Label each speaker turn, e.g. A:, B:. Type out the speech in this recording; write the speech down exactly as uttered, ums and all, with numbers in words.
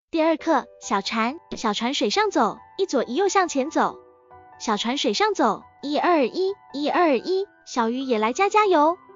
A: 第二课，小船，小船水上走，一左一右向前走。小船水上走，一二一，一二一，小鱼也来加加油。